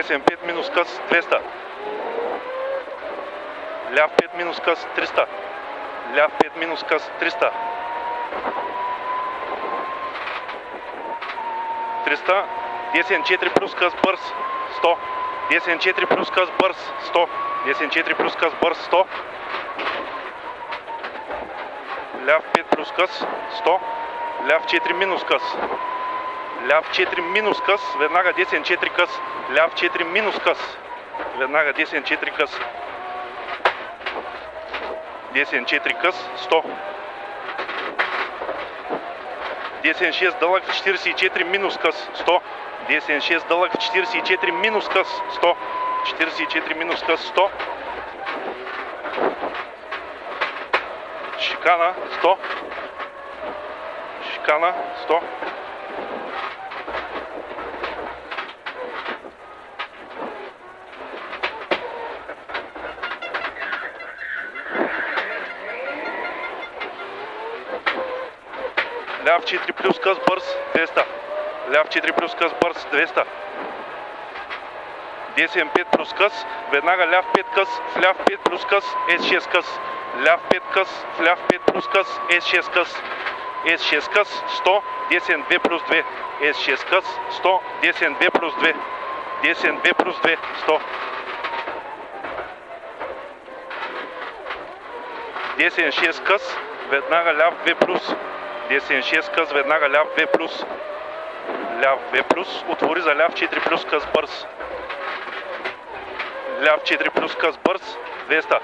10-5 минус къс 200. Ляв 5 минус къс 300. Ляв 5 минус къс 300. 300. 10-4 плюс къс бърз 100. 10-4 плюс къс бърз 100. 10-4 плюс къс бърз 100. Ляв 5 плюс къс 100. Ляв 4 минус къс. Ляв 4 минус къс. Веднага 10-4 къс. Ляв 4 минус къс. Веднага 10-4 къс. 10-4 къс 100. 10-6 дълъг в 44 минус къс 100. 10-6 дълъг в 44 минус къс 100. 44 минус къс 100. Шикана 100. Шикана 100. Ляв 4 плюс къс бърз 200. Ляв 4 плюс къс бърз 200. 10-5 плюс къс. Веднага ляв 5 къс. В ляв 5 плюс къс. S6 къс. Ляв 5 къс. В ляв 5 плюс къс. S6 къс. S6 къс 100. 10-2 плюс 2. S6 къс 100. 10-2 плюс 2. 10-2 плюс 2 100. 10-6 къс. Веднага ляв 2 плюс. 10-6 къс. Веднага ляв 2 плюс. Ляв 2 плюс. Отвори за ляв 4 плюс къс бърз. Ляв 4 плюс къс бърз 200.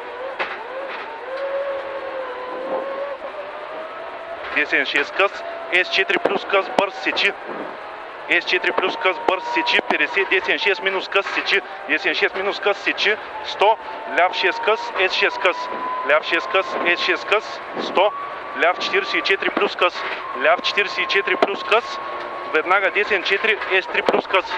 10-6 къс. S4 плюс къс бърз сечи. S4 плюс къс бърз сечи 50. 10-6 минус къс сечи. 10-6 минус къс сечи 100. Ляв 6 къс. S6 къс. Ляв 6 къс. S6 къс 100. Ляв 44 плюс къс. Ляв 44 плюс къс. Веднага 10-4 S3 плюс къс.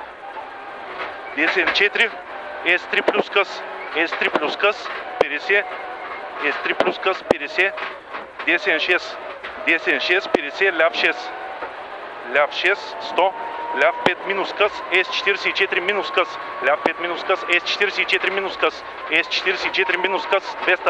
10-4 S3 плюс къс. S3 плюс къс 50. S3 плюс къс 50. 10-6. 10-6 50. Ляв 6. Ляв 6 100. Ляв 5 минус къс. S44 минус къс. Ляв 5 минус къс. S44 минус къс. S44 минус къс 200.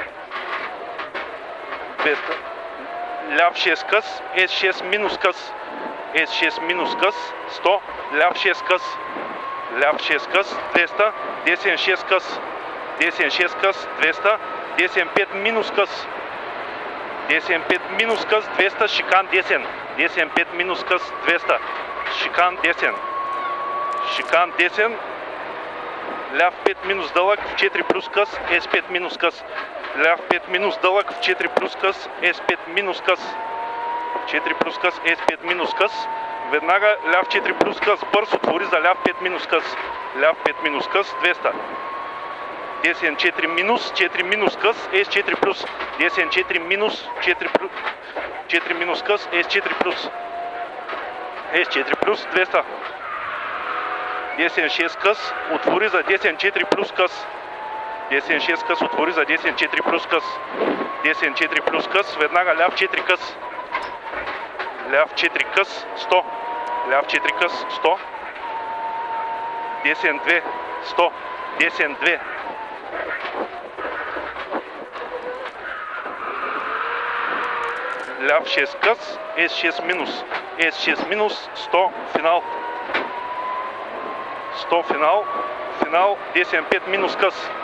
200. Ляв 6 къс. S6 минус къс. S6 минус къс 100. Ляв 6 къс. Ляв 6 къс 200. 10-6 къс. 10-6 къс 200. 10-5 минус къс. 10-5 минус къс 200. Шикан 10. 10-5 минус къс 200. Шикан 10. Шикан 10. Ляв 5 минус дълъг в 4 плюс къс. S5 минус къс. Ляв 5 минус дълъг в 4 плюс къс. S5 минус къс. 4 плюс къс. S5 минус къс. Веднага ляв 4 плюс къс бърз. Отвори за ляв 5 минус къс. Ляв 5 минус къс 200. 10-4 минус 4 минус къс. S4 плюс. 10-4 минус 4 минус къс. S4 плюс. S4 плюс 200. 10-6 къс. Отвори за 10-4 плюс къс. 10-6 къс. Отвори за 10-4 плюс къс. 10-4 плюс къс. Веднага ляв 4 къс. Ляв 4 къс 100. Ляв 4 къс 100. 10-2 100. 10-2. Ляв 6 къс. S6 минус. S6 минус 100. Финал. 100 финал. Финал 10-5 минус къс.